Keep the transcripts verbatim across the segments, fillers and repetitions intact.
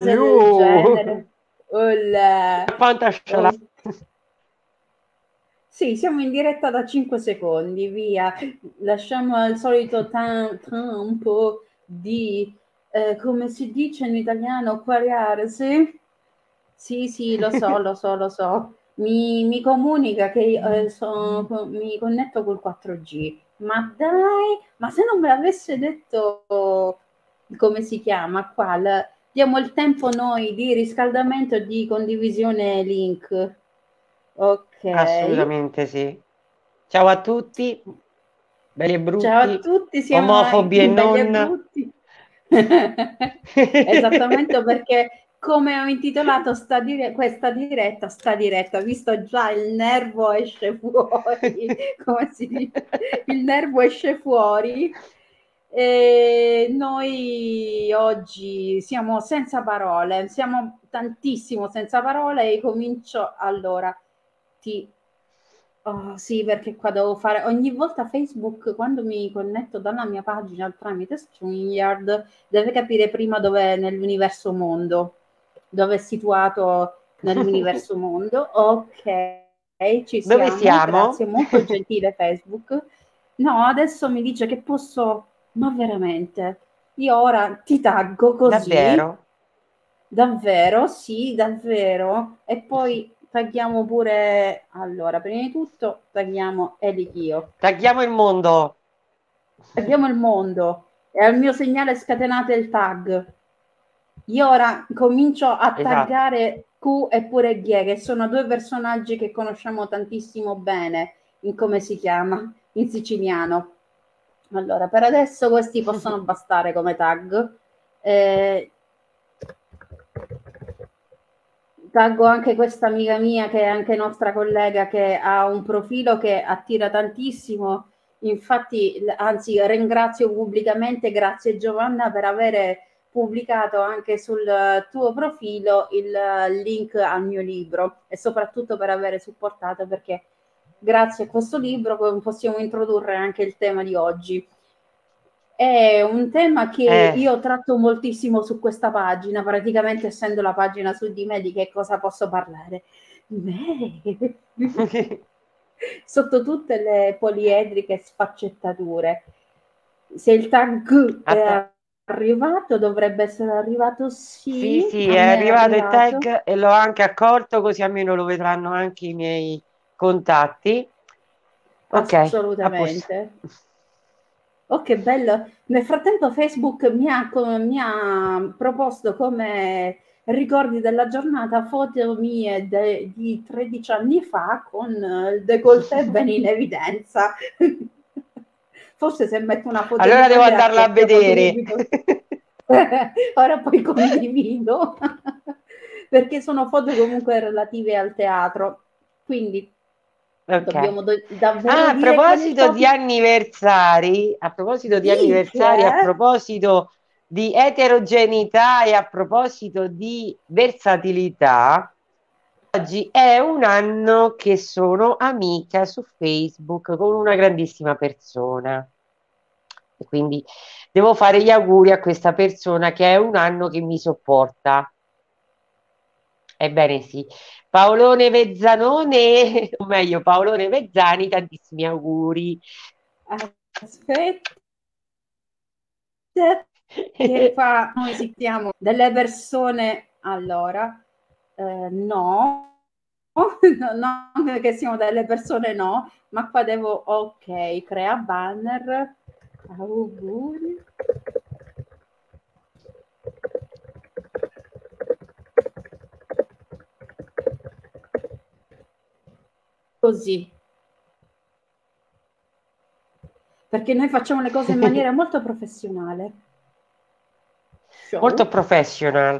del genere. Io! Olè. Quanta sciala- Oh. Sì, siamo in diretta da cinque secondi, via. Lasciamo il solito tan- tempo di, eh, come si dice in italiano, quariare, sì? Sì, sì, lo so, lo so, lo so. Mi, mi comunica che eh, so- mi connetto col quattro G. Ma dai, ma se non me l'avesse detto come si chiama qua, l- diamo il tempo noi di riscaldamento e di condivisione link. Ok. Assolutamente sì. Ciao a tutti, belli e Ciao a brutti, tutti, siamo omofobi e in Belli e non. Brutti. Esattamente perché come ho intitolato sta dire- questa diretta, sta diretta, visto già il nervo esce fuori, come si dice, il nervo esce fuori. E noi oggi siamo senza parole, siamo tantissimo senza parole e comincio allora. Ti Oh, sì, perché qua devo fare ogni volta Facebook quando mi connetto dalla mia pagina tramite StreamYard deve capire prima dove nell'universo mondo, dove è situato nell'universo mondo. Ok, ci Dove siamo, siamo? grazie, molto gentile Facebook. No, adesso mi dice che posso, ma veramente, io ora ti taggo così. Davvero? Davvero? Sì, davvero. E poi tagliamo pure, allora, prima di tutto tagliamo Elichio. Tagliamo il mondo. Tagliamo il mondo e al mio segnale scatenate il tag. Io ora comincio a Esatto. taggare Q e pure Ghie, che sono due personaggi che conosciamo tantissimo bene in come si chiama, in siciliano. Allora, per adesso questi possono bastare come tag. Eh, Taggo anche questa amica mia che è anche nostra collega che ha un profilo che attira tantissimo, infatti anzi ringrazio pubblicamente, grazie Giovanna per avere pubblicato anche sul tuo profilo il link al mio libro e soprattutto per avere supportato perché grazie a questo libro possiamo introdurre anche il tema di oggi. È un tema che Eh. io tratto moltissimo su questa pagina, praticamente essendo la pagina su di me, di che cosa posso parlare? Beh, sotto tutte le poliedriche sfaccettature. Se il tag Atta- è arrivato, dovrebbe essere arrivato Sì, sì, sì, a è me è arrivato il arrivato. tag e l'ho anche accolto, così almeno lo vedranno anche i miei contatti. Ok, a posto. Assolutamente. Oh, che bello! Nel frattempo Facebook mi ha, mi ha proposto come ricordi della giornata foto mie de, di tredici anni fa con il décolleté ben in evidenza. Forse se metto una foto di Allora devo quelle andarla a attraggiamo vedere. subito. Ora poi condivido perché sono foto comunque relative al teatro. Quindi Ok. dobbiamo do- Ah, davvero a dire quali proposito di foto. anniversari, a proposito di Di anniversari, a che? proposito di eterogeneità e a proposito di versatilità, oggi è un anno che sono amica su Facebook con una grandissima persona. E quindi devo fare gli auguri a questa persona che è un anno che mi sopporta. Ebbene sì, Paolone Vezzanone, o meglio Paolone Vezzani, tantissimi auguri. Aspetta, che qua noi siamo delle persone, allora, eh, no, no, non che siamo delle persone no, ma qua devo, ok, crea banner, auguri. Così, perché noi facciamo le cose in maniera molto professionale. Molto Show. professional.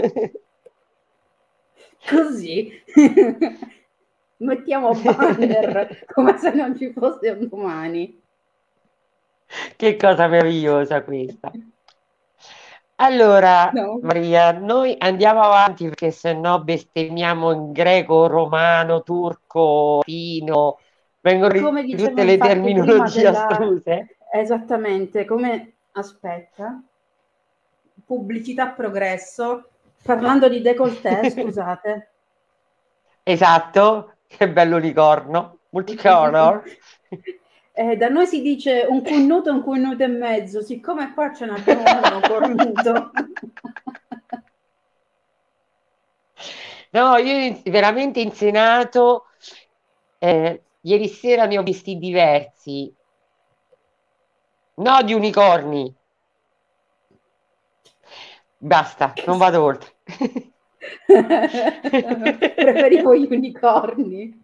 Così. Mettiamo banner come se non ci fosse un domani. Che cosa meravigliosa questa. Allora, No. Maria, noi andiamo avanti perché se no bestemmiamo in greco, romano, turco, latino, vengono Come dicevo tutte le infatti prima terminologie della astruse. esattamente come aspetta, pubblicità progresso, Parlando di décolleté, scusate. Esatto, che bello unicorno, multicolor. Eh, da noi si dice un cornuto e un cornuto e mezzo, siccome qua ce n'abbiamo uno cornuto. No, io veramente in Senato, eh, ieri sera ne ho visti diversi, no di unicorni. Basta, non vado oltre. Preferivo gli unicorni.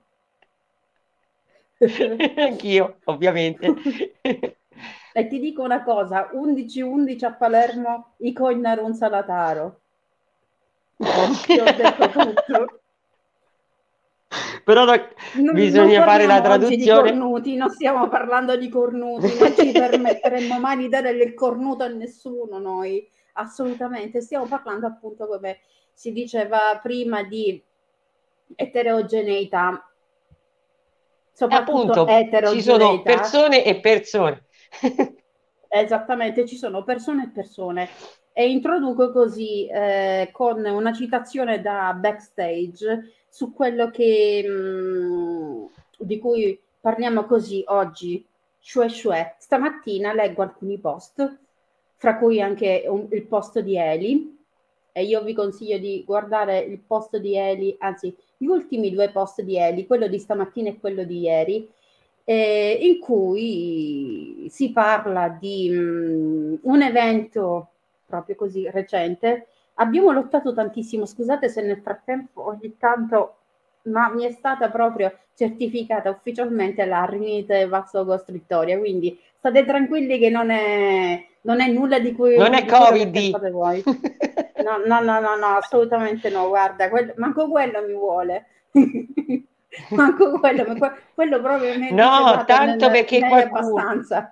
Anch'io, ovviamente. E ti dico una cosa, undici undici a Palermo, i Cognarun Salataro. Ti ho detto tutto. Però da, non, bisogna non fare la traduzione. Di cornuti, non stiamo parlando di cornuti, non ci permetteremmo mai di dare il cornuto a nessuno noi, assolutamente. Stiamo parlando appunto, come si diceva prima, di eterogeneità, soprattutto appunto eterogeneità. Ci sono persone e persone. Esattamente, ci sono persone e persone. E introduco così eh, con una citazione da Backstage su quello che, mh, di cui parliamo così oggi, cioè, cioè stamattina leggo alcuni post, fra cui anche un, il post di Eli, e io vi consiglio di guardare il post di Eli, anzi gli ultimi due post di Eli, quello di stamattina e quello di ieri, eh, in cui si parla di mh, un evento proprio così recente. Abbiamo lottato tantissimo, scusate se nel frattempo ogni tanto, ma mi è stata proprio certificata ufficialmente la rinite vasocostruttoria, quindi state tranquilli che non è, non è nulla di cui non è di quello che Covid. pensate voi. No, no, no, no, no, assolutamente no, guarda, quello, manco quello mi vuole. Manco quello, ma quello proprio mi no, dice, guarda, tanto ne, perché ne hai qualcuno abbastanza.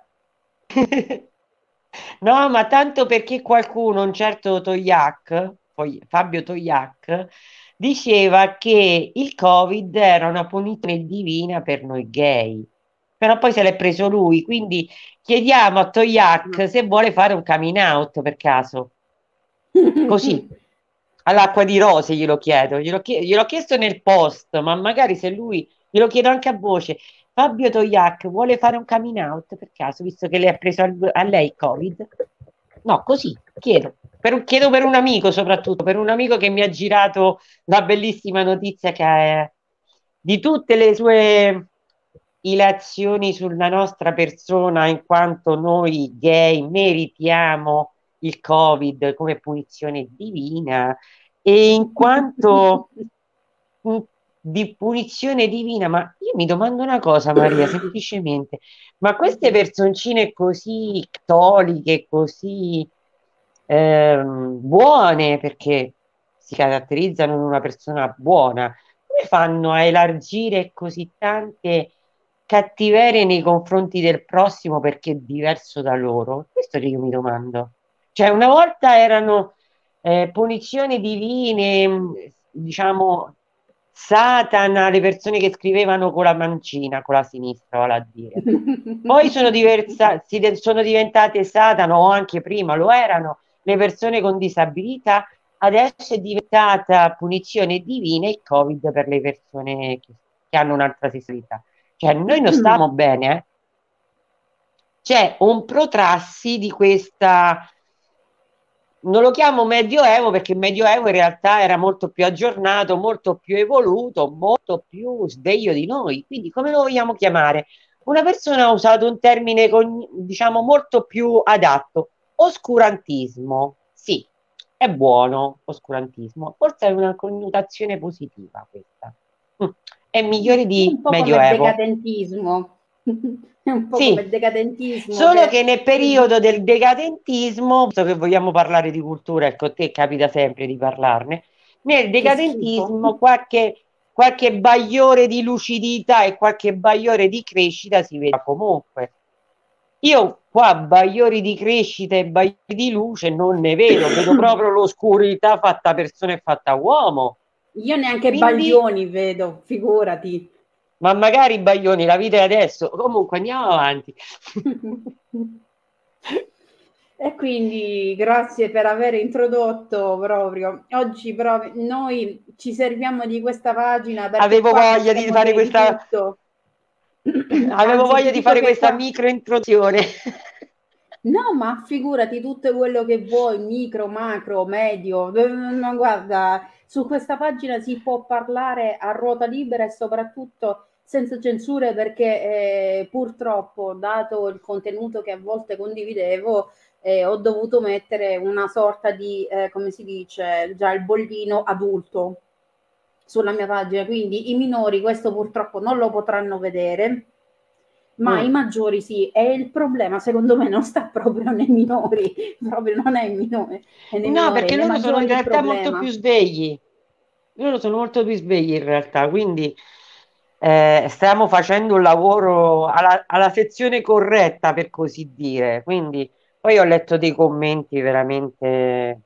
no, ma tanto perché qualcuno, un certo Togliac, poi Fabio Togliac, diceva che il Covid era una punizione divina per noi gay, però poi se l'è preso lui, quindi chiediamo a Togliac No. se vuole fare un coming out per caso, così, all'acqua di rose glielo chiedo, glielo, chie- gliel'ho chiesto nel post, ma magari se lui, glielo chiedo anche a voce, Fabio Togliac vuole fare un coming out per caso, visto che le ha preso a, a lei il Covid? No, così, chiedo. Per, un- chiedo per un amico soprattutto, per un amico che mi ha girato la bellissima notizia che è di tutte le sue ilazioni sulla nostra persona, in quanto noi gay meritiamo il Covid come punizione divina e in quanto mh, di punizione divina, ma io mi domando una cosa, Maria, semplicemente, ma queste personcine così cattoliche, così ehm, buone, perché si caratterizzano in una persona buona, come fanno a elargire così tante cattiverie nei confronti del prossimo perché è diverso da loro? Questo che io mi domando. Cioè, una volta erano eh, punizioni divine, mh, diciamo, Satana, le persone che scrivevano con la mancina, con la sinistra, vale a dire. Poi sono, diversa, si de- sono diventate Satana, o anche prima lo erano, le persone con disabilità. Adesso è diventata punizione divina il Covid per le persone che, che hanno un'altra sessualità. Cioè, noi non stiamo bene, eh? C'è un protrassi di questa, non lo chiamo medioevo perché il medioevo in realtà era molto più aggiornato, molto più evoluto, molto più sveglio di noi. Quindi come lo vogliamo chiamare? Una persona ha usato un termine, con- diciamo, molto più adatto. Oscurantismo. Sì, è buono, oscurantismo. Forse è una connotazione positiva questa. Mm, È migliore di Un po' come medioevo. decadentismo. È un po' come Sì, decadentismo solo che che nel periodo del decadentismo, visto che vogliamo parlare di cultura, ecco, a te capita sempre di parlarne, nel che schifo. decadentismo qualche, qualche bagliore di lucidità e qualche bagliore di crescita si vede comunque. Io qua bagliori di crescita e bagliori di luce non ne vedo, vedo proprio l'oscurità fatta persona e fatta uomo. Io neanche Quindi, baglioni vedo, figurati. ma magari baglioni, la vita è adesso. Comunque andiamo avanti. E quindi grazie per aver introdotto proprio. Oggi proprio noi ci serviamo di questa pagina perché Avevo qua voglia di possiamo fare dire di questa, tutto. avevo Anzi, voglia ti di dico fare che questa qua micro introduzione. no, ma figurati tutto quello che vuoi, micro, macro, medio. eh, Ma guarda, su questa pagina si può parlare a ruota libera e soprattutto senza censure perché eh, purtroppo, dato il contenuto che a volte condividevo, eh, ho dovuto mettere una sorta di, eh, come si dice, già il bollino adulto sulla mia pagina. Quindi i minori questo purtroppo non lo potranno vedere, ma i Mm. maggiori sì, e il problema secondo me non sta proprio nei minori, proprio non è il minore, è nei No, minori, è perché nei loro sono in maggiori il realtà molto problema. più svegli. Loro sono molto più svegli in realtà, quindi eh, stiamo facendo un lavoro alla, alla sezione corretta, per così dire. Quindi poi ho letto dei commenti veramente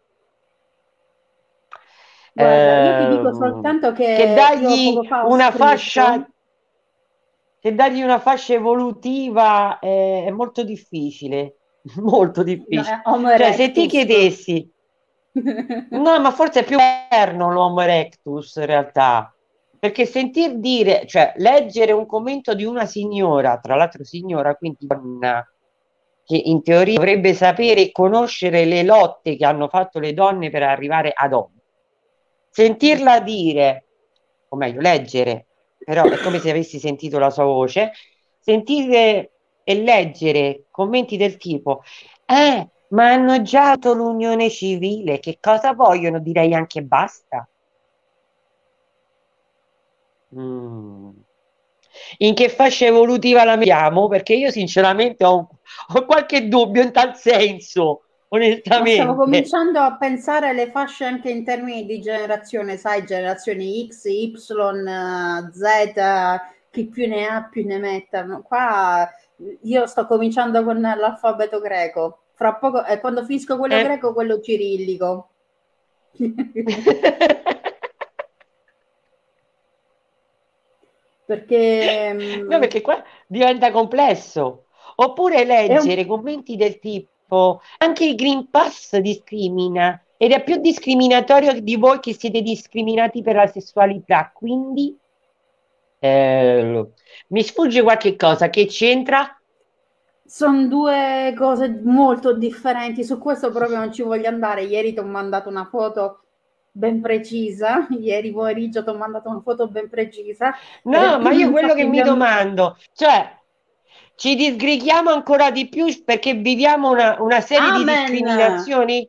Guarda, io ti dico ehm, soltanto che che io dargli poco fa ho una scritto, fascia, che dargli una fascia evolutiva eh, è molto difficile, molto no, difficile. è Homo Cioè, se ti erectus. chiedessi, no, ma forse è più moderno l'Homo erectus in realtà, perché sentir dire, cioè leggere un commento di una signora, tra l'altro signora, quindi donna, che in teoria dovrebbe sapere e conoscere le lotte che hanno fatto le donne per arrivare ad oggi. Sentirla dire, o meglio, leggere, però è come se avessi sentito la sua voce, sentire e leggere commenti del tipo, eh, ma hanno già avuto l'unione civile, che cosa vogliono? Direi anche basta. Mm. In che fascia evolutiva la mettiamo? Perché io sinceramente ho, ho qualche dubbio in tal senso, Ma stavo onestamente. cominciando a pensare alle fasce anche in termini di generazione, sai, generazione X, Y, Z, chi più ne ha più ne metta. Qua io sto cominciando con l'alfabeto greco, fra poco, e quando finisco quello Eh? greco, quello cirillico. Perché No, mh, perché qua diventa complesso. Oppure è un leggere commenti del tipo anche il Green Pass discrimina ed è più discriminatorio di voi che siete discriminati per la sessualità. Quindi eh, mi sfugge qualche cosa che c'entra. Sono due cose molto differenti, su questo proprio non ci voglio andare. Ieri ti ho mandato una foto ben precisa, ieri pomeriggio ti ho mandato una foto ben precisa, No, e ma io quello che infatti mi abbiamo... domando, cioè, ci disgreghiamo ancora di più perché viviamo una, una serie di Amen! discriminazioni?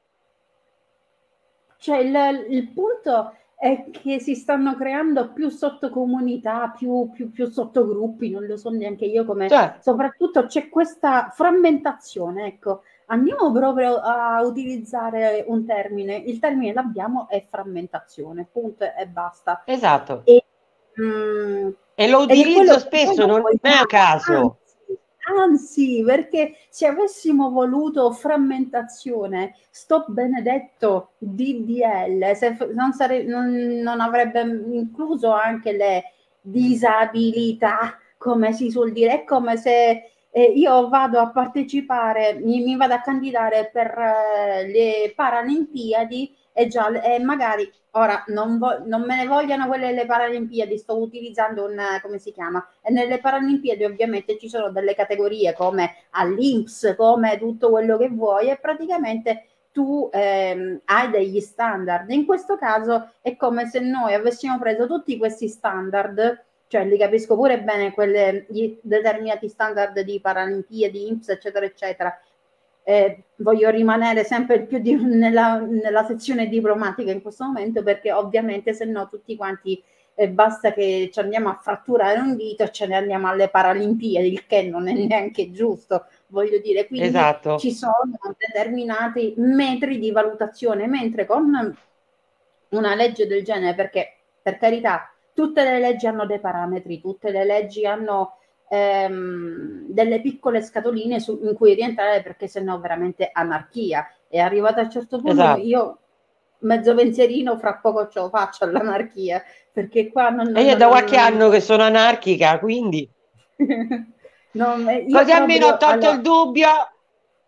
Cioè il, il punto è che si stanno creando più sottocomunità, più, più, più sottogruppi, non lo so neanche io come, Cioè, soprattutto c'è questa frammentazione, ecco, andiamo proprio a utilizzare un termine, il termine l'abbiamo, è frammentazione, punto e basta. esatto. E, mm, E lo ed è quello utilizzo che noi spesso, non non è a vogliamo, caso. anzi, anzi, perché se avessimo voluto frammentazione, sto benedetto D D L se non, sare- non, non avrebbe incluso anche le disabilità, come si suol dire. È come se eh, io vado a partecipare, mi, mi vado a candidare per eh, le Paralimpiadi e già e magari ora non, vo- non me ne vogliano quelle delle Paralimpiadi, sto utilizzando un, come si chiama, e nelle Paralimpiadi ovviamente ci sono delle categorie come all'I N P S, come tutto quello che vuoi, e praticamente tu ehm, hai degli standard. In questo caso è come se noi avessimo preso tutti questi standard, cioè li capisco pure bene, quelle, gli determinati standard di Paralimpiadi, I N P S, eccetera, eccetera. Eh, voglio rimanere sempre più di, nella, nella sezione diplomatica in questo momento, perché ovviamente se no tutti quanti eh, basta che ci andiamo a fratturare un dito e ce ne andiamo alle Paralimpiadi, il che non è neanche giusto, voglio dire. Quindi Esatto, ci sono determinati metri di valutazione, mentre con una legge del genere, perché per carità tutte le leggi hanno dei parametri, tutte le leggi hanno ehm, delle piccole scatoline su, in cui rientrare, perché sennò veramente anarchia. È arrivata a un certo punto, esatto. io mezzo pensierino fra poco ce lo faccio all'anarchia, perché qua non, E non, io è non, da qualche non, anno che sono anarchica, quindi non, io così almeno ho proprio tolto il allora, dubbio,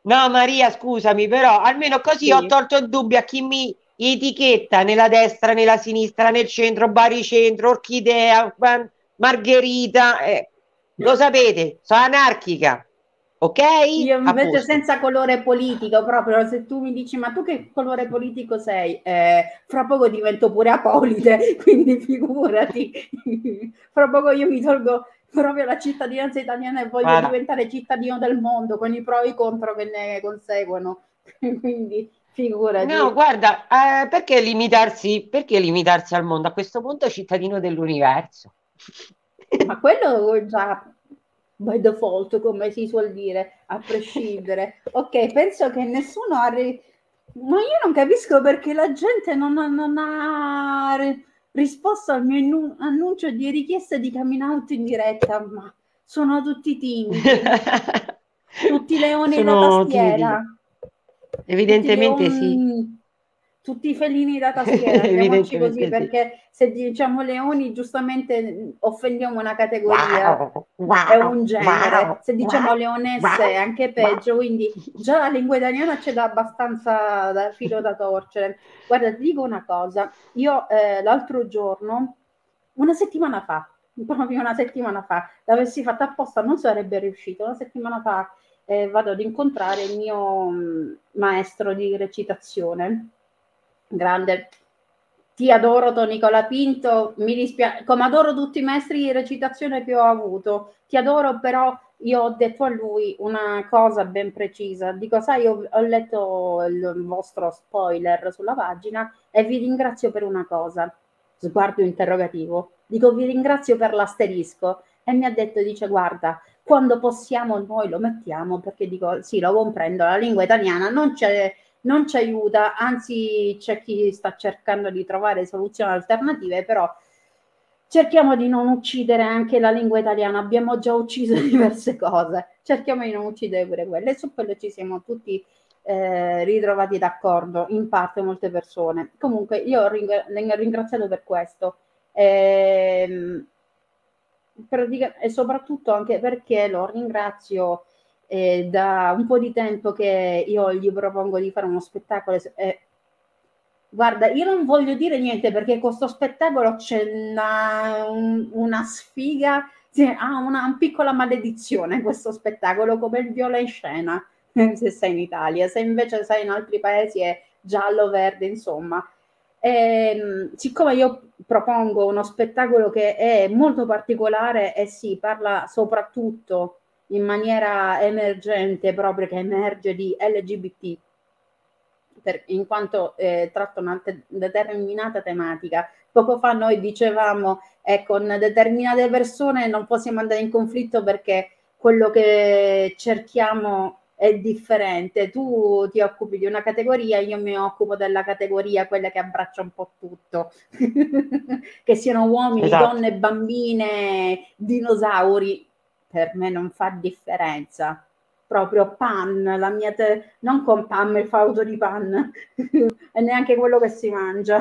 No, Maria, scusami, però almeno così ho Sì. tolto il dubbio a chi mi etichetta nella destra, nella sinistra, nel centro, baricentro, orchidea, ma- margherita. eh, Lo sapete, sono anarchica. Ok? Io A invece posto. senza colore politico, proprio se tu mi dici ma tu che colore politico sei? Eh, fra poco divento pure apolide, quindi figurati. Fra poco io mi tolgo proprio la cittadinanza italiana e voglio Guarda. diventare cittadino del mondo con i pro e i contro che ne conseguono. Quindi No, figurati. guarda, eh, perché limitarsi, perché limitarsi al mondo? A questo punto cittadino dell'universo. Ma quello già by default, come si suol dire, a prescindere. Ok, penso che nessuno ha... Ri- ma io non capisco perché la gente non ha, non ha ri- risposto al mio innu- annuncio di richiesta di coming out in diretta, ma sono tutti timidi, tutti leoni da Sono timidi. tastiera, tutti Evidentemente sì. leoni, tutti felini da tastiera, andiamoci così Evidentemente sì. perché se diciamo leoni giustamente offendiamo una categoria, Wow, è wow, un genere, wow, se diciamo wow, leonesse è wow, anche wow. peggio, quindi già la lingua italiana c'è da abbastanza da filo da torcere. Guarda, ti dico una cosa, io eh, l'altro giorno, una settimana fa, proprio una settimana fa, l'avessi fatta apposta non sarebbe riuscito, una settimana fa eh, vado ad incontrare il mio mh, maestro di recitazione, grande. Ti adoro Toni Colapinto, mi dispiace, come adoro tutti i maestri di recitazione che ho avuto, ti adoro però io ho detto a lui una cosa ben precisa, dico sai io ho letto il vostro spoiler sulla pagina e vi ringrazio per una cosa, sguardo interrogativo, dico vi ringrazio per l'asterisco e mi ha detto, dice guarda, quando possiamo noi lo mettiamo perché dico sì lo comprendo, la lingua italiana non c'è non ci aiuta, anzi c'è chi sta cercando di trovare soluzioni alternative, però cerchiamo di non uccidere anche la lingua italiana, abbiamo già ucciso diverse cose, cerchiamo di non uccidere pure quelle, e su quello ci siamo tutti eh, ritrovati d'accordo, in parte molte persone. Comunque io ho ring- ringraziato per questo. Ehm, e soprattutto anche perché lo ringrazio eh, da un po' di tempo che io gli propongo di fare uno spettacolo. Eh, guarda, io non voglio dire niente perché con questo spettacolo c'è una, un, una sfiga, sì, ha una, una piccola maledizione questo spettacolo, come il viola in scena, se sei in Italia, se invece sei in altri paesi è giallo, verde, insomma. E, siccome io propongo uno spettacolo che è molto particolare e si parla soprattutto in maniera emergente, proprio che emerge di L G B T, per, in quanto eh, tratta una te- determinata tematica. Poco fa noi dicevamo, eh, con determinate persone non possiamo andare in conflitto perché quello che cerchiamo è differente. Tu ti occupi di una categoria, io mi occupo della categoria, quella che abbraccia un po' tutto, che siano uomini, Esatto. donne, bambine, dinosauri, per me non fa differenza. Proprio pan, la mia te- non con pan, il fauto di pan, e neanche quello che si mangia.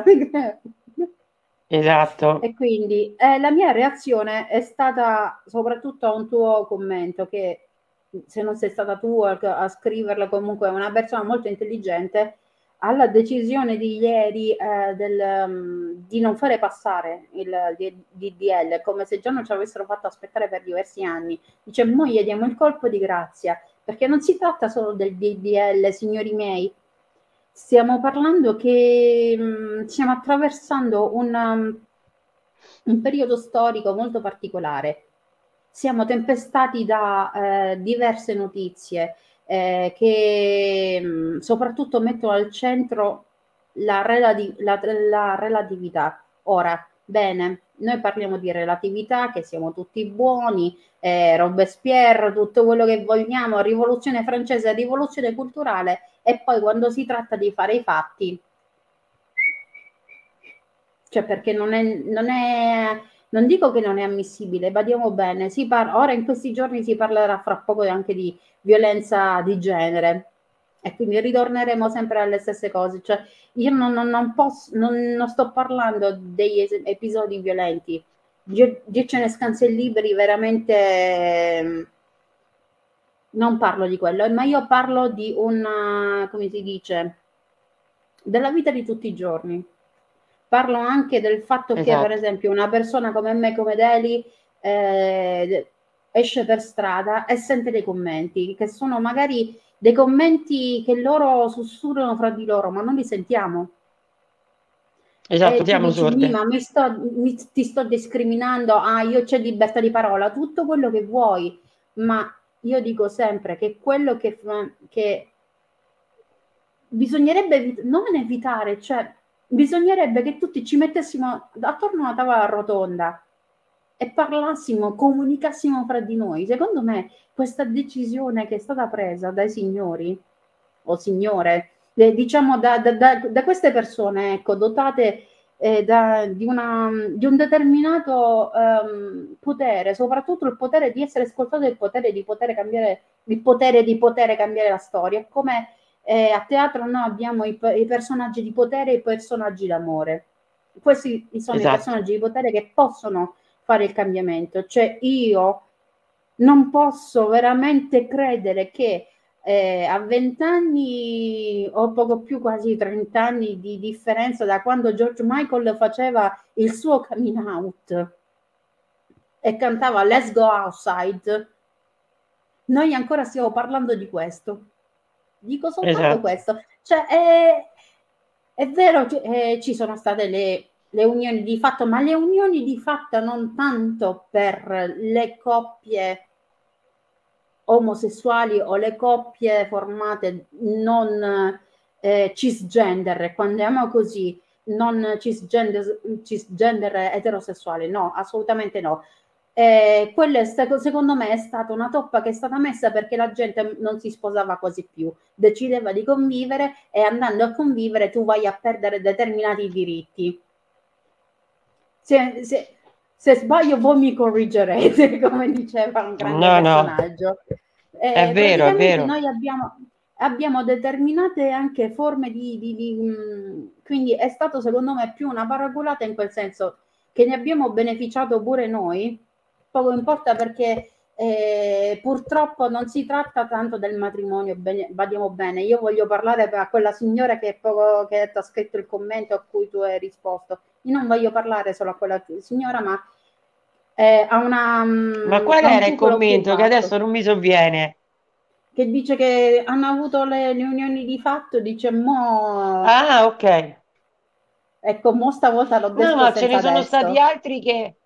Esatto. E quindi eh, la mia reazione è stata soprattutto a un tuo commento che se non sei stata tu a, a scriverlo comunque è una persona molto intelligente alla decisione di ieri eh, del, um, di non fare passare il D D L come se già non ci avessero fatto aspettare per diversi anni. Dice, noi gli diamo il colpo di grazia perché non si tratta solo del D D L, signori miei, stiamo parlando che mh, stiamo attraversando un, um, un periodo storico molto particolare. Siamo tempestati da eh, diverse notizie eh, che mh, soprattutto mettono al centro la, relati- la, la relatività. Ora, bene, noi parliamo di relatività, che siamo tutti buoni, eh, Robespierre, tutto quello che vogliamo, rivoluzione francese, rivoluzione culturale, e poi quando si tratta di fare i fatti, cioè perché non è, non è, non dico che non è ammissibile, badiamo bene, si parla, ora in questi giorni si parlerà fra poco anche di violenza di genere e quindi ritorneremo sempre alle stesse cose, cioè io non, non, non posso, non, non sto parlando degli es- episodi violenti, Dio, Dio ce ne scansi liberi veramente non parlo di quello, ma io parlo di una, come si dice, della vita di tutti i giorni. Parlo anche del fatto che, per Esatto. esempio, una persona come me, come Deli, eh, esce per strada e sente dei commenti, che sono magari dei commenti che loro sussurrano fra di loro, ma non li sentiamo. Esatto, E tu siamo dici, sorde. ma mi sto, mi, ti sto discriminando, ah, io c'è libertà di parola, tutto quello che vuoi, ma io dico sempre che quello che, che bisognerebbe non evitare, cioè bisognerebbe che tutti ci mettessimo attorno a una tavola rotonda e parlassimo, comunicassimo fra di noi. Secondo me questa decisione che è stata presa dai signori o signore, eh, diciamo da, da, da, da queste persone, ecco, dotate eh, da, di, una, di un determinato um, potere, soprattutto il potere di essere ascoltato e il potere di poter cambiare, il potere di poter cambiare la storia, come eh, a teatro noi abbiamo i, i personaggi di potere e i personaggi d'amore. Questi sono i Esatto. personaggi di potere che possono fare il cambiamento. Cioè io non posso veramente credere che eh, a vent'anni o poco più, quasi trenta anni di differenza da quando George Michael faceva il suo coming out e cantava Let's Go Outside, noi ancora stiamo parlando di questo. Dico soltanto Esatto. questo. Cioè, è, è vero che eh, ci sono state le, le unioni di fatto, ma le unioni di fatto non tanto per le coppie omosessuali o le coppie formate non eh, cisgender, quando andiamo così, non cisgender, cisgender eterosessuali, no, assolutamente no. Eh, quello è stato, secondo me è stata una toppa che è stata messa perché la gente non si sposava quasi più, decideva di convivere e andando a convivere tu vai a perdere determinati diritti. Se, se, se sbaglio voi mi corrigerete, come diceva un grande No, no, personaggio. è Eh, vero, è praticamente vero. noi abbiamo, abbiamo determinate anche forme di, di, di mh, quindi è stato secondo me più una paraculata in quel senso che ne abbiamo beneficiato pure noi, poco importa perché eh, purtroppo non si tratta tanto del matrimonio, bene, badiamo bene, io voglio parlare a quella signora che, poco, che ti ha scritto il commento a cui tu hai risposto, io non voglio parlare solo a quella signora ma eh, a, una, Ma um, qual a un era il popolo più commento che adesso vasto non mi sovviene? che dice che hanno avuto le, le unioni di fatto, dice mo, Ah, ok. ecco, mo stavolta l'ho No, detto ma ce ne senza sono stati testo. altri che...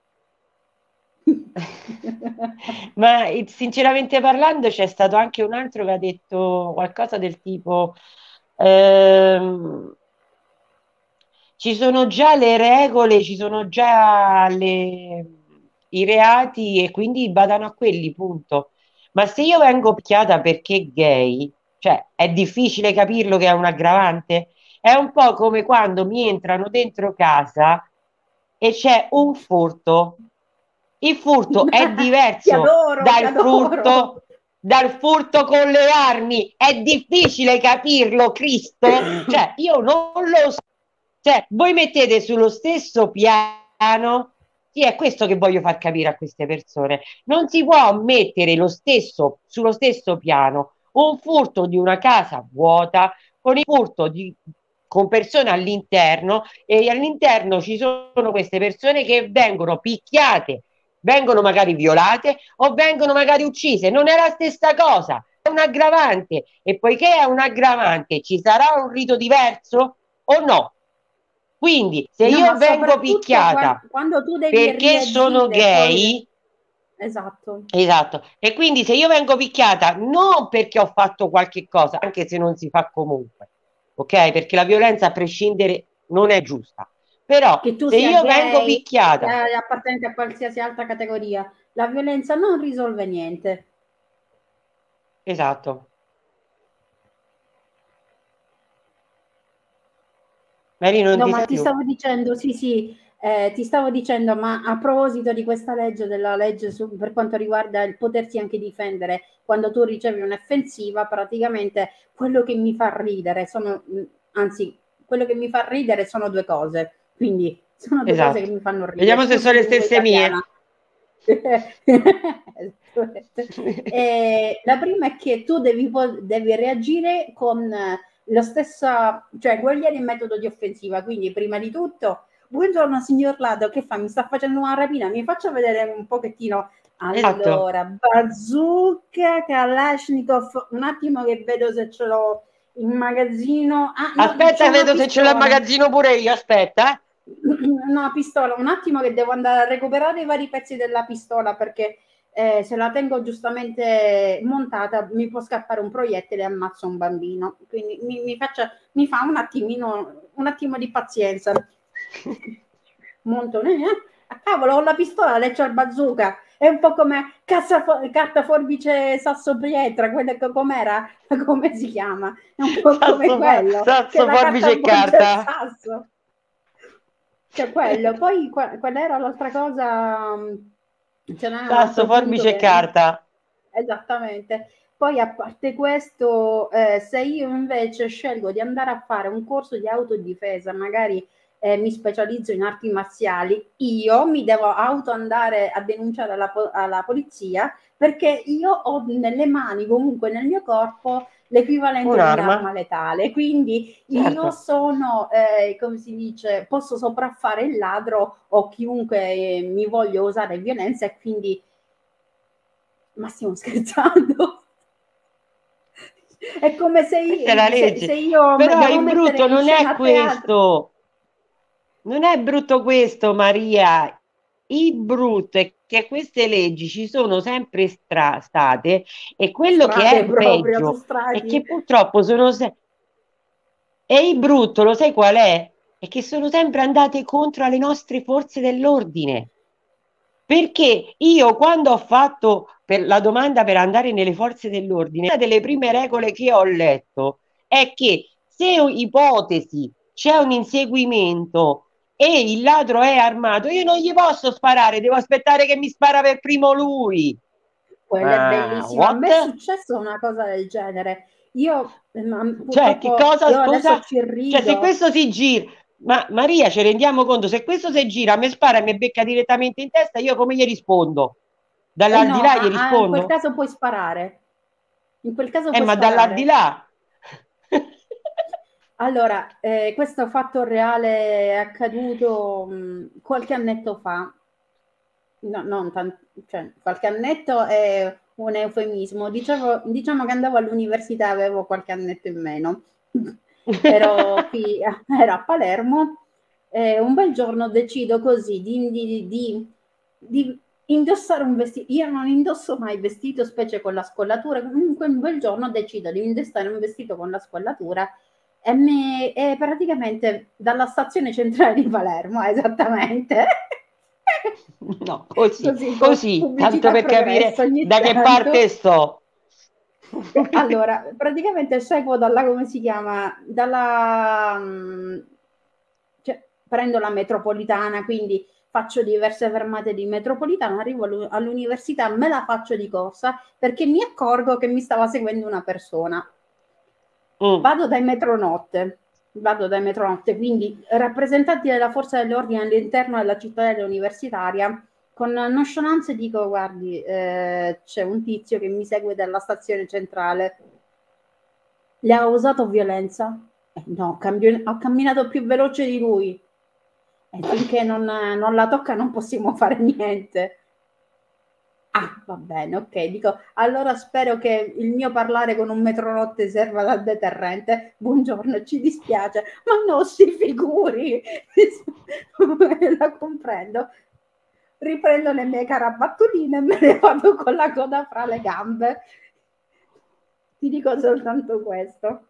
Ma eh, sinceramente parlando c'è stato anche un altro che ha detto qualcosa del tipo ehm, ci sono già le regole, ci sono già le- i reati e quindi badano a quelli, punto. Ma se io vengo picchiata perché gay, cioè è difficile capirlo che è un aggravante? È un po' come quando mi entrano dentro casa e c'è un furto. Il furto è Ti diverso adoro, ti dal adoro. furto, dal furto con le armi. È difficile capirlo, Cristo. Cioè, io non lo so. Cioè, voi mettete sullo stesso piano, sì, è questo che voglio far capire a queste persone. Non si può mettere lo stesso, sullo stesso piano un furto di una casa vuota con il furto di, con persone all'interno e all'interno ci sono queste persone che vengono picchiate, vengono magari violate o vengono magari uccise. Non è la stessa cosa, è un aggravante e poiché è un aggravante ci sarà un rito diverso o no? Quindi, se No, io ma vengo soprattutto quando, picchiata quando tu devi perché sono reagire poi, gay, esatto. esatto, e quindi se io vengo picchiata non perché ho fatto qualche cosa, anche se non si fa comunque, ok? Perché la violenza a prescindere non è giusta. Però Che tu se sia io vengo gay, picchiata, sia appartenente a qualsiasi altra categoria, la violenza non risolve niente. esatto, Mary non No, ti ma sa ti più. stavo dicendo, sì, sì, eh, ti stavo dicendo, ma a proposito di questa legge, della legge su, per quanto riguarda il potersi anche difendere quando tu ricevi un'offensiva, praticamente quello che mi fa ridere sono, anzi, quello che mi fa ridere sono due cose, quindi sono due cose che Esatto. mi fanno ridere. Vediamo se sono le Scusami, lingua stesse italiana. mie. E la prima è che tu devi, devi reagire con lo stesso, cioè cogliere il metodo di offensiva, quindi prima di tutto, buongiorno signor Lado, che fa? Mi sta facendo una rapina, mi faccia vedere un pochettino. Allora, esatto. Bazooka, Kalashnikov, un attimo che vedo se ce l'ho in magazzino. Ah, no, aspetta, vedo se ce l'ho in magazzino pure io, aspetta. No, pistola, un attimo che devo andare a recuperare i vari pezzi della pistola, perché eh, se la tengo giustamente montata mi può scappare un proiettile e ammazzo un bambino, quindi mi, mi, faccia, mi fa un attimino, un attimo di pazienza. Monto, eh? A cavolo, ho la pistola, lei c'ha il bazooka. È un po' come cassa, carta, forbice, sasso, pietra, quella che com'era, come si chiama? È un po' sasso, come quello. Sasso, forbice e carta. Sasso. Cioè quello. Poi qual, qual era l'altra cosa? Sasso, forbice e carta. Esattamente. Poi a parte questo, eh, se io invece scelgo di andare a fare un corso di autodifesa, magari Eh, mi specializzo in arti marziali, io mi devo auto andare a denunciare alla, alla polizia, perché io ho nelle mani, comunque nel mio corpo, l'equivalente di un'arma letale, quindi certo. Io sono, eh, come si dice, posso sopraffare il ladro o chiunque eh, mi voglia usare violenza, e quindi, ma stiamo scherzando? È come se io, se, se io però il brutto non è questo. Non è brutto questo, Maria. Il brutto è che queste leggi ci sono sempre stra- state, e quello strade che è proprio, peggio è che purtroppo sono se- e il brutto, lo sai qual è? È che sono sempre andate contro le nostre forze dell'ordine. Perché io, quando ho fatto per la domanda per andare nelle forze dell'ordine, una delle prime regole che ho letto è che se ipotesi c'è un inseguimento e il ladro è armato, io non gli posso sparare, devo aspettare che mi spara per primo lui. Quello ah, è bellissimo. What? A me è successo una cosa del genere. Io, cioè, che cosa, io scusa? Ci rido. Cioè, se questo si gira, ma Maria, ci rendiamo conto, se questo si gira, mi spara e mi becca direttamente in testa, io come gli rispondo? Dall'aldilà eh no, gli rispondo? Ah, in quel caso puoi sparare. In quel caso eh, puoi ma sparare. dall'aldilà? Allora, eh, questo fatto reale è accaduto mh, qualche annetto fa. No, non tanto, cioè, qualche annetto è un eufemismo. Dicevo, diciamo che andavo all'università, avevo qualche annetto in meno. ero, qui, ero a Palermo e un bel giorno decido così di, di, di, di indossare un vestito. Io non indosso mai vestito, specie con la scollatura. Comunque un bel giorno decido di indossare un vestito con la scollatura e, me, e praticamente dalla stazione centrale di Palermo, esattamente. No, così, così, così tanto per capire da che tanto. parte sto. Allora, praticamente seguo dalla, come si chiama, dalla, cioè, prendo la metropolitana, quindi faccio diverse fermate di metropolitana, arrivo all'università, me la faccio di corsa, perché mi accorgo che mi stava seguendo una persona. Mm. Vado dai metronotte, vado dai metronotte, quindi rappresentanti della forza dell'ordine all'interno della cittadella universitaria, con nonchalance dico, guardi, eh, c'è un tizio che mi segue dalla stazione centrale, le ha usato violenza? Eh, no, cambio, ho camminato più veloce di lui, e finché non, non la tocca non possiamo fare niente. Ah, va bene, ok, dico, allora spero che il mio parlare con un metronotte serva da deterrente. Buongiorno, ci dispiace, ma non si figuri, la comprendo. Riprendo le mie carabattoline e me ne vado con la coda fra le gambe. Ti dico soltanto questo.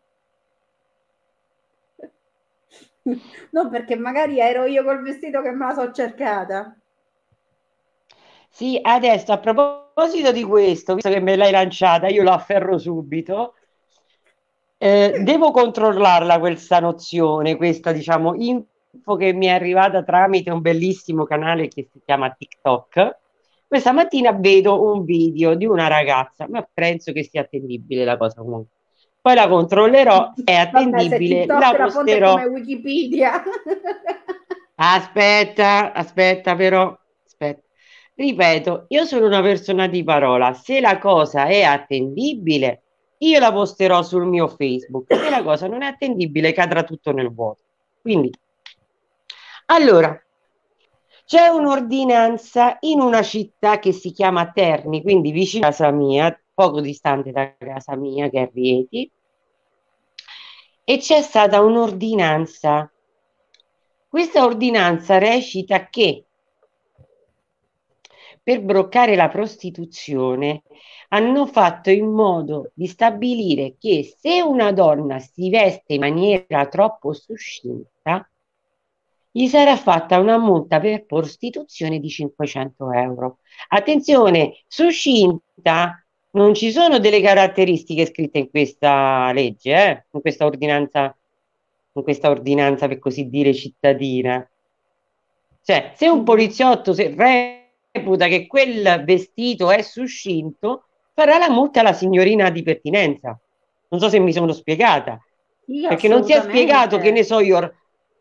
No, perché magari ero io col vestito che me la so cercata. Sì, adesso a proposito di questo, visto che me l'hai lanciata, io lo afferro subito. Eh, devo controllarla questa nozione, questa diciamo info che mi è arrivata tramite un bellissimo canale che si chiama TikTok. Questa mattina vedo un video di una ragazza, ma penso che sia attendibile la cosa comunque. Poi la controllerò, è attendibile, Vabbè, la posterò. Come Wikipedia. Aspetta, aspetta però, aspetta. Ripeto, io sono una persona di parola, se la cosa è attendibile, io la posterò sul mio Facebook, se la cosa non è attendibile, cadrà tutto nel vuoto. Quindi, allora, c'è un'ordinanza in una città che si chiama Terni, quindi vicino a casa mia, poco distante da casa mia, che è Rieti, e c'è stata un'ordinanza. Questa ordinanza recita che per bloccare la prostituzione hanno fatto in modo di stabilire che se una donna si veste in maniera troppo suscinta, gli sarà fatta una multa per prostituzione di cinquecento euro. Attenzione, suscinta, non ci sono delle caratteristiche scritte in questa legge, eh? In questa ordinanza, in questa ordinanza per così dire cittadina. Cioè, se un Mhm. poliziotto se reputa che quel vestito è suscinto, farà la multa alla signorina di pertinenza. Non so se mi sono spiegata, Sì, perché non si è spiegato, che ne assolutamente. so io,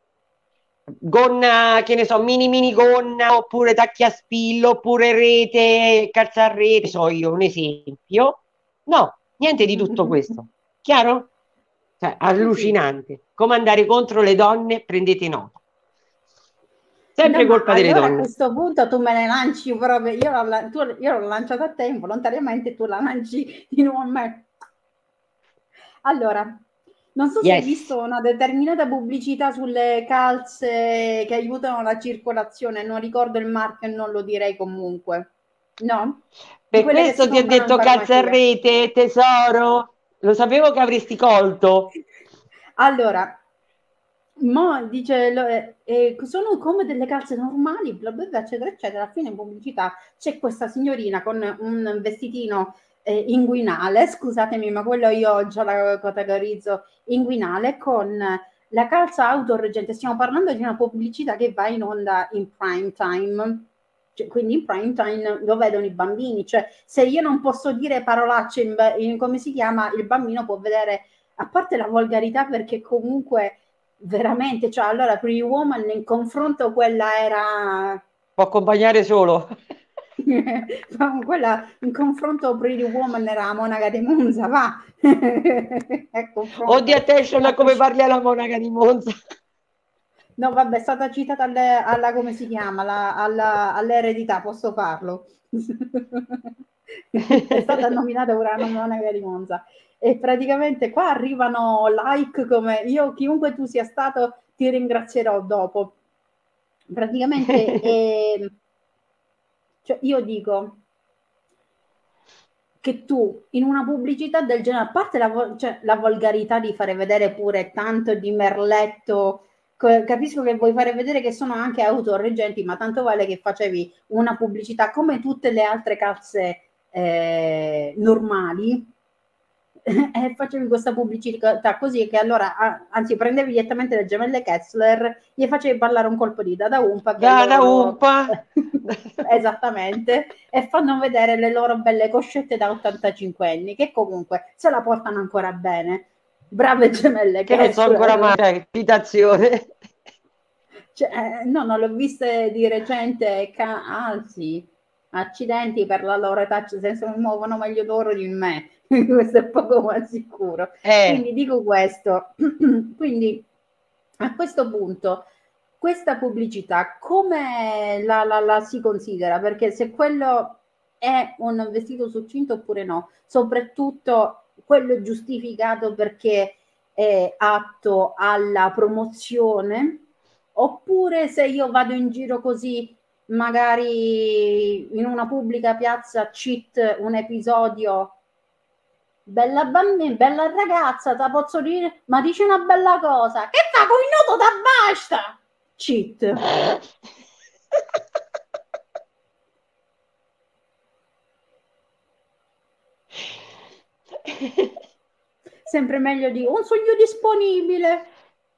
gonna, che ne so, mini mini gonna, oppure tacchi a spillo, oppure rete, calza a rete, so io, un esempio. No, niente di tutto questo. Chiaro? Cioè, Sì, sì. allucinante. Come andare contro le donne, prendete nota. No, Sempre ma colpa delle allora a donne. questo punto tu me ne lanci proprio, io l'ho, la- tu- io l'ho lanciata a te involontariamente, tu la lanci di nuovo a me. Allora, non so se hai Yes. visto una determinata pubblicità sulle calze che aiutano la circolazione, non ricordo il marchio e non lo direi comunque. No? Di Per quelle che si questo ti ho comprano in detto calza a farmacia. rete, tesoro. Lo sapevo che avresti colto. Allora, mo dice, lo- eh, eh, sono come delle calze normali, bla bla bla, eccetera, eccetera. Alla fine in pubblicità c'è questa signorina con un vestitino eh, inguinale, scusatemi, ma quello io già la categorizzo inguinale, con la calza autorreggente. Stiamo parlando di una pubblicità che va in onda in prime time. Cioè, quindi in prime time lo vedono i bambini, cioè se io non posso dire parolacce in, in, come si chiama, il bambino può vedere, a parte la volgarità, perché comunque veramente, cioè allora Pretty Woman in confronto quella era Può accompagnare solo. quella in confronto Pretty Woman era la monaca di Monza, va. A Oddio, confronto attention a a come presci- parli alla monaca di Monza. no, vabbè, è stata citata alle- alla, come si chiama, alla, alla- all'eredità, posso farlo. È stata nominata pure la monaca di Monza. E praticamente qua arrivano like come io, chiunque tu sia stato, ti ringrazierò dopo. Praticamente, eh, cioè io dico che tu in una pubblicità del genere, a parte la, cioè, la volgarità di fare vedere pure tanto di merletto, capisco che vuoi fare vedere che sono anche autoreggenti, ma tanto vale che facevi una pubblicità come tutte le altre calze eh, normali e facevi questa pubblicità così, che allora anzi prendevi direttamente le gemelle Kessler, gli facevi ballare un colpo di Dada Umpa che Da, da loro umpa. esattamente, e fanno vedere le loro belle coscette da ottantacinque anni che comunque se la portano ancora bene, brave gemelle Che non so ancora mai, Kessler. cioè, citazione. Cioè, no, non l'ho viste di recente, ca- anzi, accidenti per la loro età, se si muovono meglio loro di me, questo è poco ma sicuro. Eh, Quindi dico questo, quindi a questo punto questa pubblicità come la, la, la si considera? Perché se quello è un vestito succinto oppure no, soprattutto quello è giustificato perché è atto alla promozione, oppure se io vado in giro così, magari in una pubblica piazza, cheat un episodio, bella bambina, bella ragazza, te posso dire, ma dici una bella cosa, che fa con il nodo da basta? Cheat. Sempre meglio di un sogno disponibile.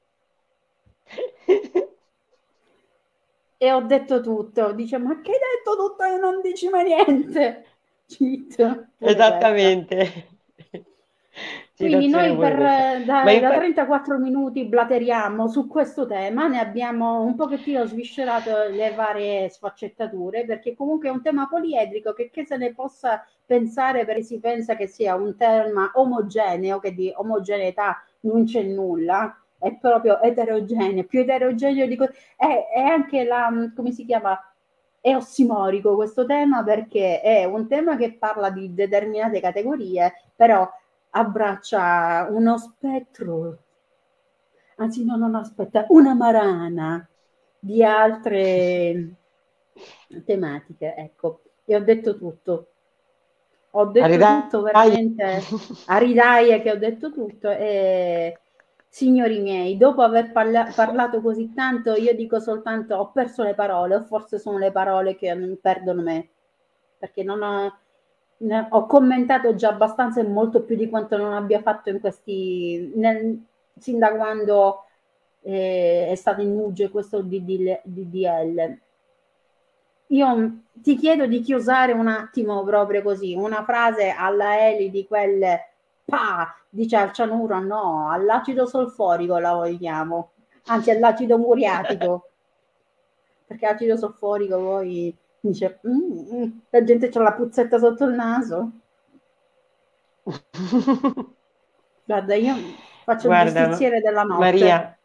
E ho detto tutto. Dice, ma che hai detto tutto e non dici mai niente? Cheat, pure questa. Esattamente. Quindi noi per, da, Ma da trentaquattro minuti blateriamo su questo tema, ne abbiamo un pochettino sviscerato le varie sfaccettature, perché comunque è un tema poliedrico che, che se ne possa pensare, perché si pensa che sia un tema omogeneo, che di omogeneità non c'è nulla, è proprio eterogeneo, più eterogeneo di così. È, è anche la, come si chiama, è ossimorico questo tema, perché è un tema che parla di determinate categorie, però abbraccia uno spettro, anzi no, non aspetta, una marana di altre tematiche, ecco, e ho detto tutto. Ho detto Aridaia. tutto veramente a ridaie che ho detto tutto e signori miei, dopo aver parla- parlato così tanto, io dico soltanto ho perso le parole, o forse sono le parole che non perdono me, perché non ho, ne- ho commentato già abbastanza e molto più di quanto non abbia fatto in questi, nel, sin da quando eh, è stato in luce questo D D L. Io ti chiedo di chiusare un attimo proprio così, una frase alla Eli di quelle, pa, dice al cianuro, no, all'acido solforico la vogliamo, anzi all'acido muriatico, perché l'acido solforico poi dice, mm, la gente c'ha la puzzetta sotto il naso. Guarda, io faccio il Guarda, giustiziere della notte. Maria,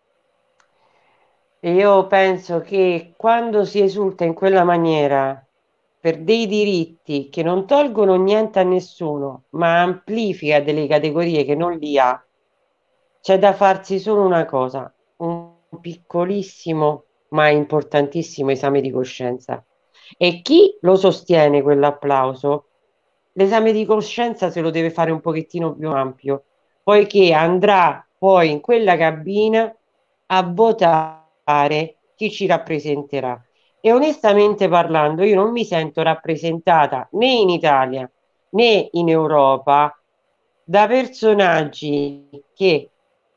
io penso che quando si esulta in quella maniera per dei diritti che non tolgono niente a nessuno, ma amplifica delle categorie che non li ha, c'è da farsi solo una cosa, un piccolissimo ma importantissimo esame di coscienza. E chi lo sostiene quell'applauso, l'esame di coscienza se lo deve fare un pochettino più ampio, poiché andrà poi in quella cabina a votare chi ci rappresenterà. E onestamente parlando, io non mi sento rappresentata né in Italia né in Europa da personaggi che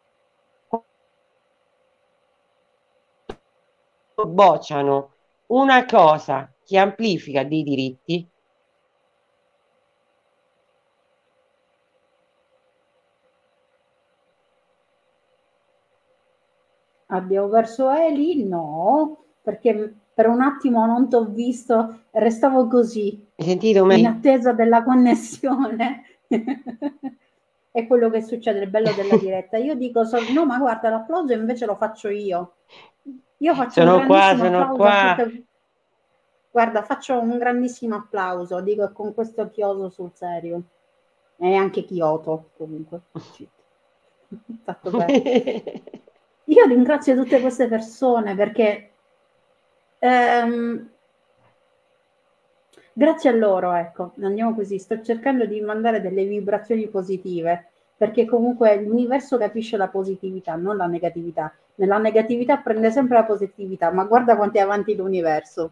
bocciano una cosa che amplifica dei diritti. Abbiamo perso Eli? No, perché per un attimo non ti ho visto, restavo così, Hai sentito in me? attesa della connessione. È quello che succede, il bello della diretta. Io dico, so, no, ma guarda, l'applauso invece lo faccio io. Io faccio un Sono qua, grandissimo sono applauso a qua. tutte. Guarda, faccio un grandissimo applauso, dico con questo chioso sul serio. E anche Kyoto, comunque. Fatto bene. Io ringrazio tutte queste persone perché ehm, grazie a loro, ecco, andiamo così, sto cercando di mandare delle vibrazioni positive, perché comunque l'universo capisce la positività, non la negatività. Nella negatività prende sempre la positività, ma guarda quanto è avanti l'universo.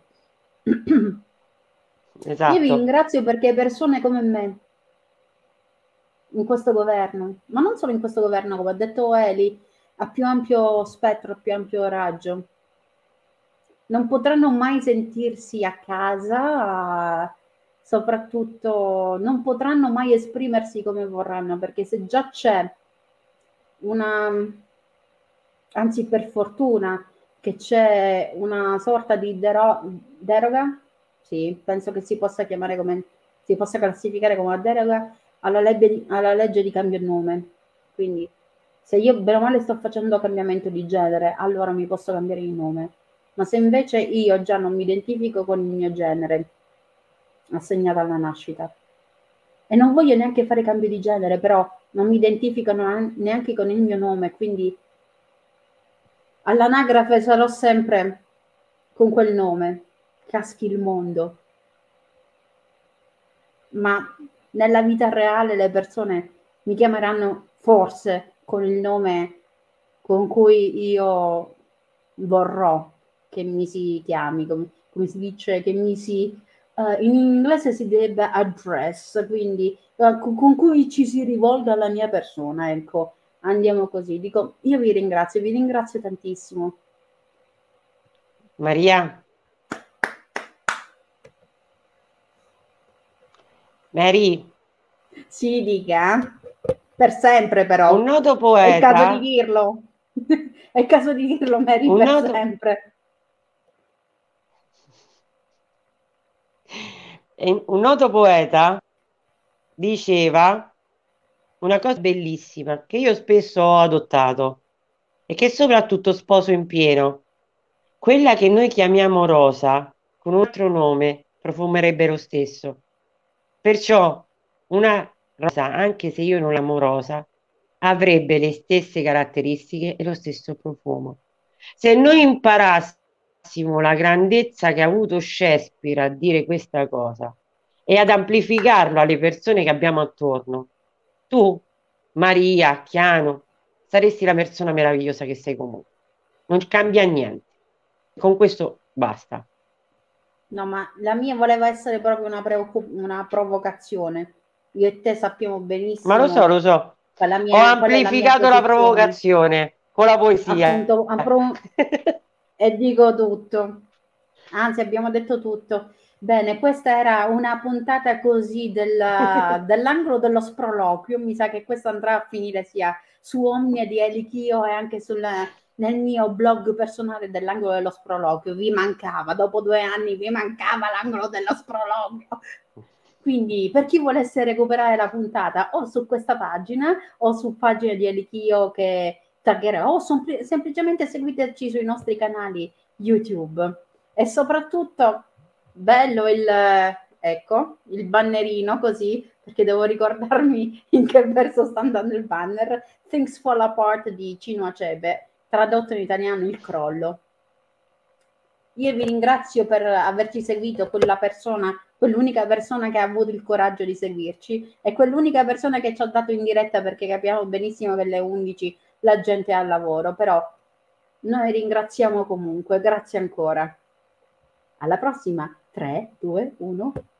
Io vi Esatto. ringrazio perché persone come me, in questo governo, ma non solo in questo governo, come ha detto Eli, a più ampio spettro, a più ampio raggio, non potranno mai sentirsi a casa, soprattutto non potranno mai esprimersi come vorranno, perché se già c'è una, anzi per fortuna, che c'è una sorta di dero- deroga, sì, penso che si possa chiamare come, si possa classificare come una deroga alla legge di, alla legge di cambio nome. Quindi se io bene o male sto facendo cambiamento di genere, allora mi posso cambiare il nome. Ma se invece io già non mi identifico con il mio genere assegnato alla nascita e non voglio neanche fare cambio di genere, però non mi identifico neanche con il mio nome, quindi all'anagrafe sarò sempre con quel nome, caschi il mondo. Ma nella vita reale le persone mi chiameranno forse con il nome con cui io vorrò che mi si chiami, come, come si dice, che mi si uh, in inglese si direbbe address, quindi uh, con, con cui ci si rivolga alla mia persona, ecco, andiamo così. Dico, io vi ringrazio, vi ringrazio tantissimo. Maria, Mary, Si dica. per sempre però. Un noto È il caso di poeta, dirlo. È il caso di dirlo, Mary, un per noto, sempre. e un noto poeta diceva una cosa bellissima che io spesso ho adottato e che soprattutto sposo in pieno. Quella che noi chiamiamo rosa, con un altro nome, profumerebbe lo stesso. Perciò una rosa, anche se io non l'amo rosa, avrebbe le stesse caratteristiche e lo stesso profumo. Se noi imparassimo la grandezza che ha avuto Shakespeare a dire questa cosa e ad amplificarlo alle persone che abbiamo attorno, tu, Maria, Chiano, saresti la persona meravigliosa che sei comunque. Non cambia niente. Con questo basta. No, ma la mia voleva essere proprio una, preoccup- una provocazione. Io e te sappiamo Ma lo so, benissimo lo so. qual è la Ho mia, qual è la mia amplificato la posizione. provocazione con la poesia. Appunto, appro- e dico tutto. Anzi, abbiamo detto tutto. Bene, questa era una puntata così del- dell'angolo dello sproloquio. Mi sa che questo andrà a finire sia su Omnia di Elichio e anche sul, nel mio blog personale dell'angolo dello sproloquio. Vi mancava, dopo due anni vi mancava l'angolo dello sproloquio. Quindi per chi volesse recuperare la puntata o su questa pagina o su pagina di Elichio che taggerò o sempl- semplicemente seguiteci sui nostri canali YouTube. E soprattutto bello il, ecco, il bannerino così, perché devo ricordarmi in che verso sta andando il banner. Things Fall Apart di Cino Achebe, tradotto in italiano Il crollo. Io vi ringrazio per averci seguito, quella persona, quell'unica persona che ha avuto il coraggio di seguirci e quell'unica persona che ci ha dato in diretta, perché capiamo benissimo che alle undici la gente è al lavoro, però noi ringraziamo comunque, grazie ancora. Alla prossima, tre, due, uno.